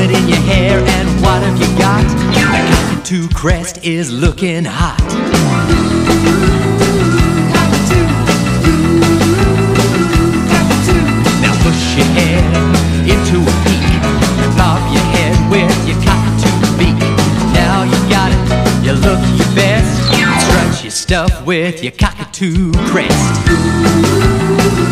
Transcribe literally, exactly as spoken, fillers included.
it in your hair, and what have you got? The Cockatoo Crest is looking hot. Now push your head into a peak and bob your head with your cockatoo beak. Now you got it, you look your best. Strut your stuff with your Cockatoo Crest.